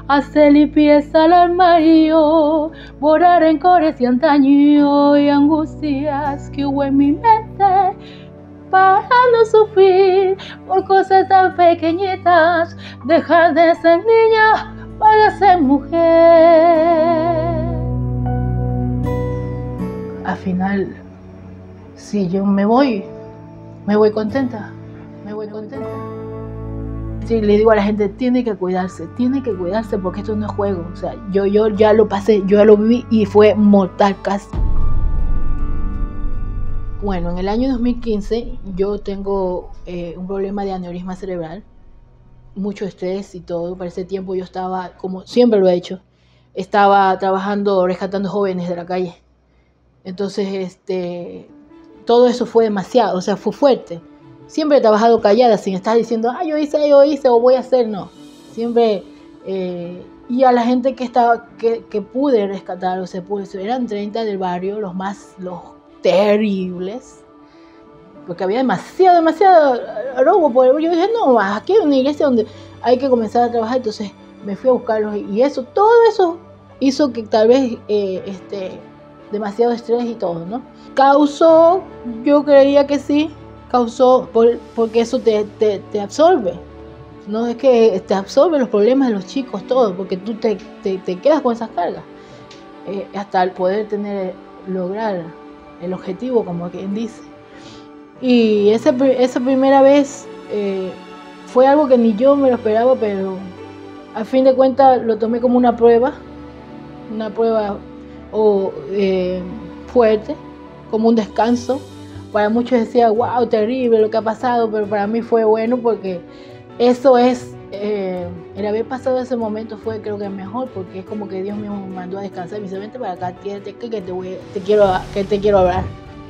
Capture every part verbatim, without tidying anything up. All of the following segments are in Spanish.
hacer limpieza al armario, borrar rencores y antaño y angustias que hubo en mi mente, para no sufrir por cosas tan pequeñitas, dejar de ser niña para ser mujer. Al final, si yo me voy, me voy contenta, me voy contenta. Sí, le digo a la gente, tiene que cuidarse, tiene que cuidarse porque esto no es juego. O sea, yo, yo ya lo pasé, yo ya lo viví y fue mortal casi. Bueno, en el año dos mil quince yo tengo eh, un problema de aneurisma cerebral, mucho estrés y todo. Para ese tiempo yo estaba, como siempre lo he hecho, estaba trabajando, rescatando jóvenes de la calle. Entonces, este, todo eso fue demasiado, o sea, fue fuerte. Siempre he trabajado callada, sin estar diciendo, ah, yo hice, yo hice, o voy a hacer, no. Siempre, eh, y a la gente que estaba, que, que pude rescatar, o sea, pues, eran treinta del barrio, los más, los terribles, porque había demasiado, demasiado robo. Yo dije, no, aquí hay una iglesia donde hay que comenzar a trabajar. Entonces me fui a buscarlos y eso, todo eso hizo que tal vez eh, este, demasiado estrés y todo, ¿no? Causó, yo creía que sí, causó, por, porque eso te, te, te absorbe. No es que te absorbe los problemas de los chicos, todo, porque tú te, te, te quedas con esas cargas. Eh, hasta el poder tener, lograr el objetivo, como quien dice. Y esa, esa primera vez eh, fue algo que ni yo me lo esperaba, pero a fin de cuentas lo tomé como una prueba, una prueba oh, eh, fuerte, como un descanso. Para muchos decía, wow, terrible lo que ha pasado, pero para mí fue bueno porque eso es, eh, el haber pasado ese momento fue creo que mejor, porque es como que Dios mismo me mandó a descansar y me dice, vente para acá, que, que, te, voy, te, quiero, que te quiero hablar.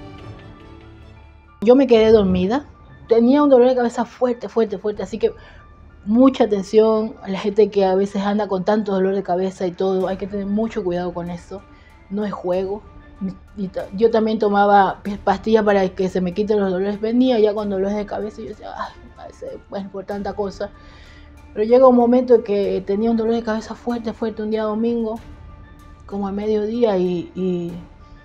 Yo me quedé dormida, tenía un dolor de cabeza fuerte, fuerte, fuerte, así que mucha atención a la gente que a veces anda con tanto dolor de cabeza y todo, hay que tener mucho cuidado con eso, no es juego. Yo también tomaba pastillas para que se me quiten los dolores, venía ya con dolores de cabeza y yo decía, ay, bueno, por tanta cosa. Pero llega un momento en que tenía un dolor de cabeza fuerte, fuerte, un día domingo, como a mediodía, y, y,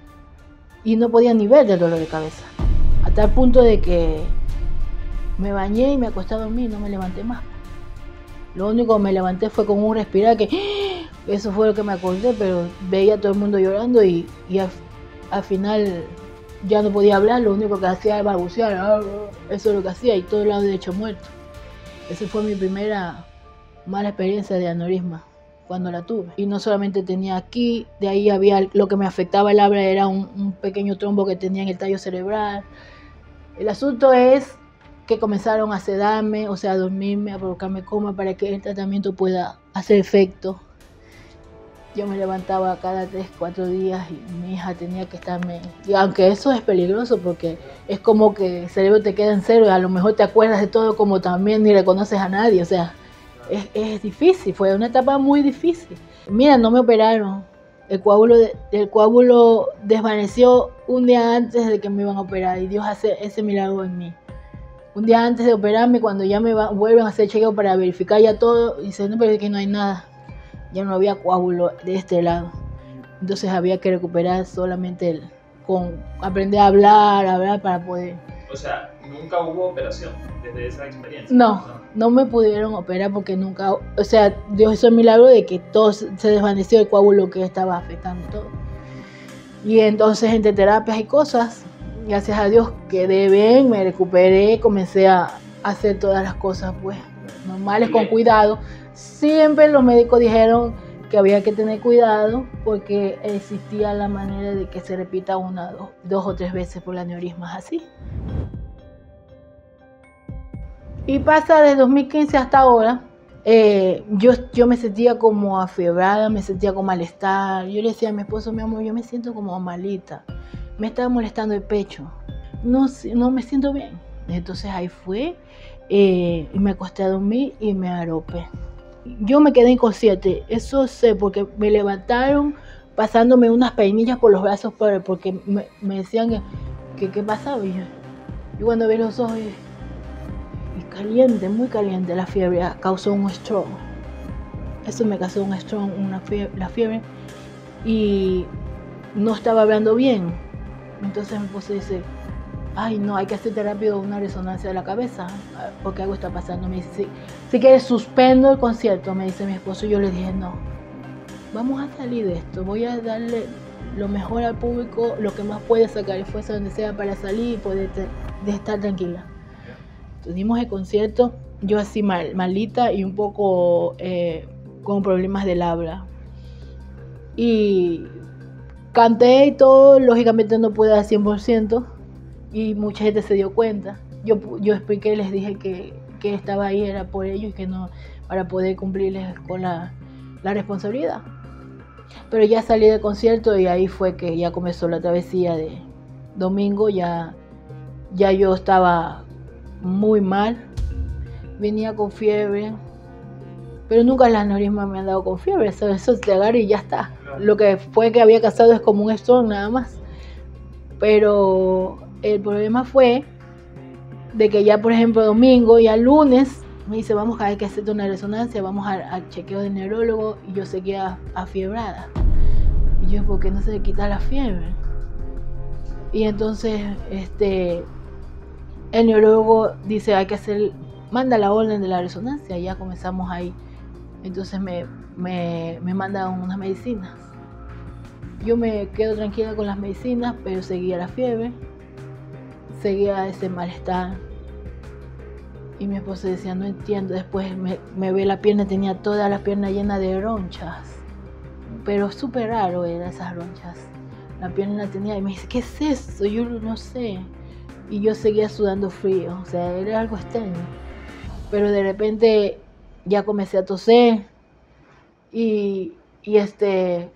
y no podía ni ver del dolor de cabeza. A tal punto de que me bañé y me acosté a dormir y no me levanté más. Lo único que me levanté fue con un respirar, que eso fue lo que me acordé, pero veía a todo el mundo llorando y, y al, al final ya no podía hablar, lo único que hacía era balbucear, eso es lo que hacía, y todo el lado derecho muerto. Esa fue mi primera mala experiencia de aneurisma cuando la tuve. Y no solamente tenía aquí, de ahí había lo que me afectaba el habla, era un, un pequeño trombo que tenía en el tallo cerebral. El asunto es que comenzaron a sedarme, o sea, a dormirme, a provocarme coma para que el tratamiento pueda hacer efecto. Yo me levantaba cada tres, cuatro días y mi hija tenía que estarme... Y aunque eso es peligroso porque es como que el cerebro te queda en cero y a lo mejor te acuerdas de todo como también ni reconoces a nadie. O sea, es, es difícil, fue una etapa muy difícil. Mira, no me operaron. El coágulo, de, el coágulo desvaneció un día antes de que me iban a operar y Dios hace ese milagro en mí. Un día antes de operarme, cuando ya me va, vuelven a hacer chequeo para verificar ya todo, dicen, no, pero es que no hay nada. Ya no había coágulo de este lado. Entonces había que recuperar solamente el, con aprender a hablar, a hablar para poder... O sea, nunca hubo operación desde esa experiencia. No, no, no me pudieron operar porque nunca... O sea, Dios hizo el milagro de que todo se desvaneció el coágulo que estaba afectando todo. Y entonces entre terapias y cosas, gracias a Dios quedé bien, me recuperé, comencé a hacer todas las cosas pues normales, con cuidado. Siempre los médicos dijeron que había que tener cuidado porque existía la manera de que se repita una, dos, dos o tres veces por el aneurisma, así. Y pasa de dos mil quince hasta ahora, eh, yo, yo me sentía como afiebrada, me sentía con malestar. Yo le decía a mi esposo, mi amor, yo me siento como malita, me estaba molestando el pecho, no, no me siento bien. Entonces ahí fue, eh, y me acosté a dormir y me arropé. Yo me quedé inconsciente, eso sé, porque me levantaron pasándome unas peinillas por los brazos porque me, me decían que, que qué pasaba. Y yo, yo cuando vi los ojos, y caliente, muy caliente, la fiebre causó un stroke. Eso me causó un strong, una fiebre, la fiebre, y no estaba hablando bien. Entonces mi esposo dice, ay no, hay que hacerte rápido una resonancia de la cabeza, porque algo está pasando. Me dice, si, si quieres suspendo el concierto, me dice mi esposo. Yo le dije, no, vamos a salir de esto, voy a darle lo mejor al público, lo que más puede sacar esfuerzo donde sea para salir y poder te, de estar tranquila. Tuvimos el concierto, yo así mal, malita y un poco eh, con problemas del habla. Y canté y todo, lógicamente no pude al cien por ciento y mucha gente se dio cuenta. Yo, yo expliqué, les dije que, que estaba ahí era por ellos y que no, para poder cumplirles con la, la responsabilidad. Pero ya salí del concierto y ahí fue que ya comenzó la travesía de domingo. Ya, ya yo estaba muy mal, venía con fiebre, pero nunca las aneurismas me han dado con fiebre, eso, eso te agarra y ya está. Lo que fue que había causado es como un stroke nada más. Pero el problema fue de que ya, por ejemplo, domingo, ya lunes, me dice, vamos a hay que hacerte una resonancia, vamos al chequeo del neurólogo, y yo seguía afiebrada. Y yo, ¿por qué no se le quita la fiebre? Y entonces, este, el neurólogo dice, hay que hacer, manda la orden de la resonancia, y ya comenzamos ahí. Entonces me, me, me mandan unas medicinas. Yo me quedo tranquila con las medicinas, pero seguía la fiebre, seguía ese malestar. Y mi esposo decía, no entiendo. Después me, me ve la pierna, tenía toda la pierna llena de ronchas. Pero súper raro eran esas ronchas. La pierna la tenía y me dice, ¿qué es eso? Yo no sé. Y yo seguía sudando frío, o sea, era algo extraño. Pero de repente ya comencé a toser y, y este...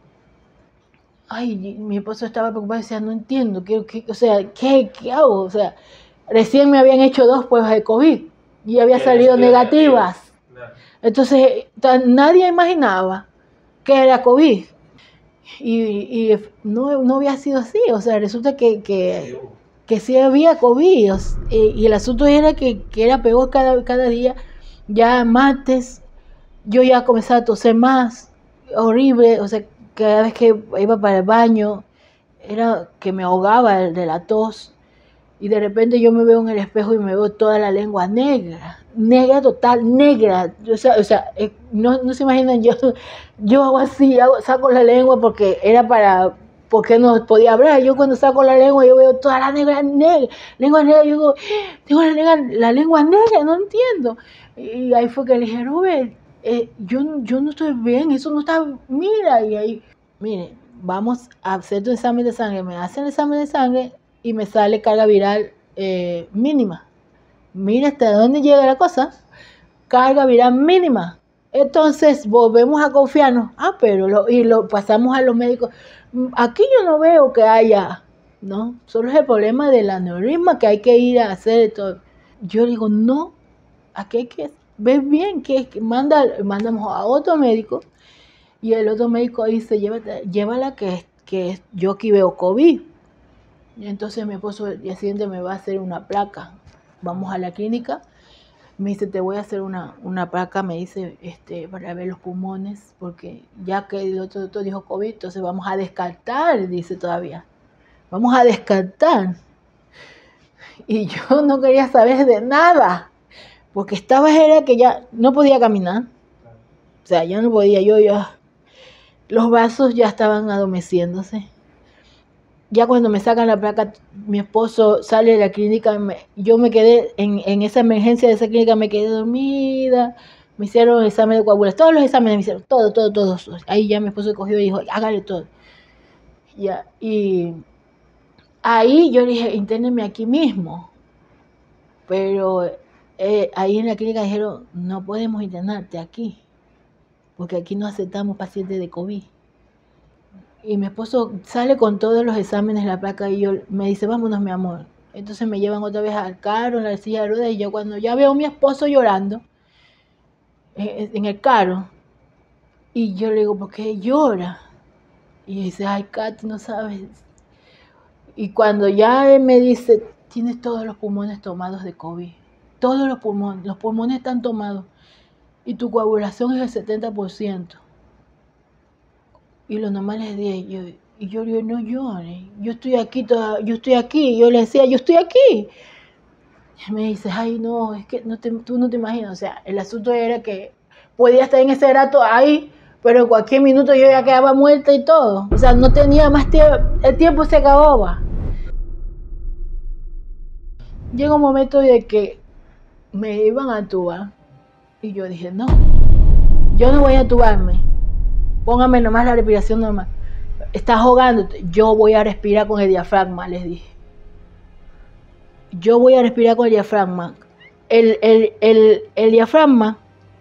Ay, mi esposo estaba preocupado y decía, no entiendo, ¿qué, qué, o sea, ¿qué, ¿qué hago? O sea, recién me habían hecho dos pruebas de COVID y había salido negativas. No. Entonces, nadie imaginaba que era COVID. Y, y no, no había sido así, o sea, resulta que, que, que sí había COVID. Y, y el asunto era que, que era peor cada, cada día. Ya martes, yo ya comenzaba a toser más, horrible, o sea, cada vez que iba para el baño, era que me ahogaba de la tos. Y de repente yo me veo en el espejo y me veo toda la lengua negra, negra total, negra. O sea, o sea no, no se imaginan, yo, yo hago así, hago, saco la lengua porque era para, porque no podía hablar. Yo cuando saco la lengua, yo veo toda la negra, negra, lengua negra. Yo digo, tengo la, negra, la lengua negra, no entiendo. Y ahí fue que le dije, Robert, eh, yo, yo no estoy bien, eso no está, mira. Y ahí, mire, vamos a hacer tu examen de sangre. Me hacen el examen de sangre y me sale carga viral eh, mínima. Mira hasta dónde llega la cosa. Carga viral mínima. Entonces volvemos a confiarnos. Ah, pero lo, y lo pasamos a los médicos. Aquí yo no veo que haya, ¿no? Solo es el problema del aneurisma que hay que ir a hacer todo. Yo digo, no, aquí hay que ver bien que, que manda, mandamos a otro médico y el otro médico dice, llévala, llévala que, que yo aquí veo COVID. Y entonces mi esposo el día siguiente me va a hacer una placa. Vamos a la clínica, me dice, te voy a hacer una, una placa, me dice, este, para ver los pulmones, porque ya que el otro doctor dijo COVID, entonces vamos a descartar, dice todavía. Vamos a descartar. Y yo no quería saber de nada, porque estaba era que ya no podía caminar. O sea, ya no podía, yo ya, los vasos ya estaban adormeciéndose. Ya cuando me sacan la placa, mi esposo sale de la clínica, me, yo me quedé en, en esa emergencia de esa clínica, me quedé dormida, me hicieron el examen de coagulación, todos los exámenes me hicieron, todo, todo, todo. Ahí ya mi esposo cogió y dijo, hágale todo. Ya, y ahí yo dije, intérneme aquí mismo. Pero eh, ahí en la clínica dijeron, no podemos internarte aquí, porque aquí no aceptamos pacientes de COVID. Y mi esposo sale con todos los exámenes, la placa, y yo me dice, vámonos, mi amor. Entonces me llevan otra vez al carro, en la silla de ruedas, y yo cuando ya veo a mi esposo llorando eh, en el carro, y yo le digo, ¿por qué llora? Y dice, ay, Katy, no sabes. Y cuando ya él me dice, tienes todos los pulmones tomados de COVID, todos los pulmones, los pulmones están tomados. y tu coagulación es del setenta por ciento. Y lo normal es diez. Yo, y yo le digo, no llores, yo estoy aquí, toda, yo estoy aquí. Yo le decía, yo estoy aquí. Y me dice, ay, no, es que no te, tú no te imaginas. O sea, el asunto era que podía estar en ese rato ahí, pero en cualquier minuto yo ya quedaba muerta y todo. O sea, no tenía más tiempo, el tiempo se acababa. Llega un momento de que me iban a tubar y yo dije, no, yo no voy a tubarme. Póngame nomás la respiración normal. Estás ahogándote, yo voy a respirar con el diafragma, les dije. Yo voy a respirar con el diafragma. El, el, el, el diafragma,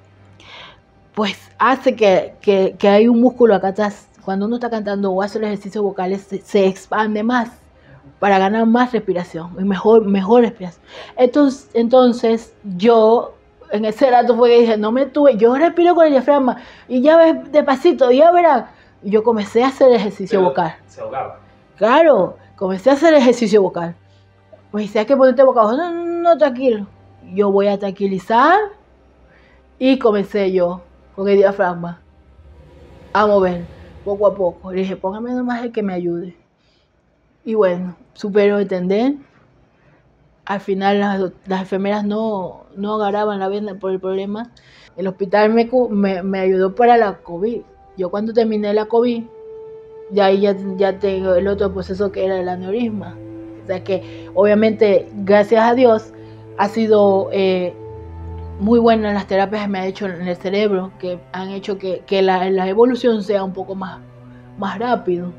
pues hace que, que, que hay un músculo acá atrás. Cuando uno está cantando o hace los ejercicios vocales, se, se expande más para ganar más respiración y mejor, mejor respiración. Entonces, entonces, yo en ese rato fue que dije, no me tuve, yo respiro con el diafragma y ya ves despacito, ya verás. Y yo comencé a hacer el ejercicio Pero vocal. se ahogaba. Claro, comencé a hacer el ejercicio vocal. Me dice, hay que ponerte boca abajo. No, no, no, tranquilo. Yo voy a tranquilizar. Y comencé yo, con el diafragma, a mover, poco a poco. Le dije, póngame nomás el que me ayude. Y bueno, supero entender. Al final las, las enfermeras no, no agarraban la venda por el problema. El hospital me, me, me ayudó para la COVID. Yo cuando terminé la COVID, ya ahí ya, ya tengo el otro proceso que era el aneurisma. O sea que obviamente, gracias a Dios, ha sido eh, muy buena las terapias que me ha hecho en el cerebro, que han hecho que, que la, la evolución sea un poco más, más rápido.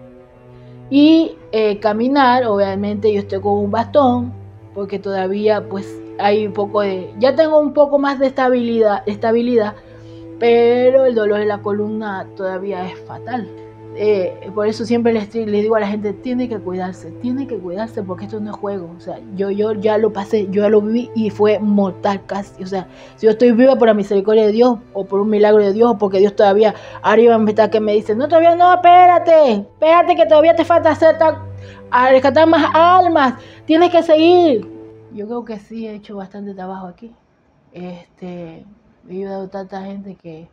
Y eh, caminar, obviamente yo estoy con un bastón, porque todavía pues hay un poco de... Ya tengo un poco más de estabilidad, estabilidad pero el dolor de la columna todavía es fatal. Eh, por eso siempre les, les digo a la gente, tiene que cuidarse, tiene que cuidarse porque esto no es juego. O sea, yo, yo ya lo pasé, yo ya lo viví y fue mortal casi. O sea, si yo estoy viva por la misericordia de Dios o por un milagro de Dios o porque Dios todavía arriba me está que me dice, no, todavía no, espérate, espérate que todavía te falta hacer tal, a rescatar más almas, tienes que seguir. Yo creo que sí he hecho bastante trabajo aquí. Este, he ayudado a tanta gente que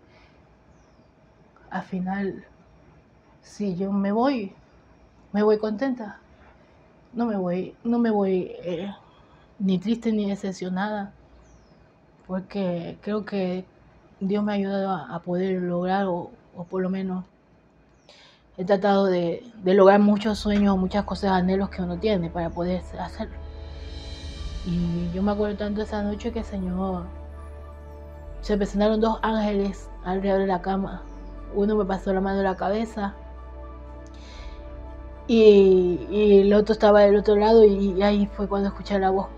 al final... Si yo me voy, me voy contenta. No me voy, no me voy eh, ni triste ni decepcionada, porque creo que Dios me ha ayudado a, a poder lograr, o, o por lo menos he tratado de, de lograr muchos sueños, muchas cosas, anhelos que uno tiene para poder hacerlo. Y yo me acuerdo tanto esa noche que el Señor, se presentaron dos ángeles alrededor de la cama. Uno me pasó la mano en la cabeza. Y, y el otro estaba del otro lado y, y ahí fue cuando escuché la voz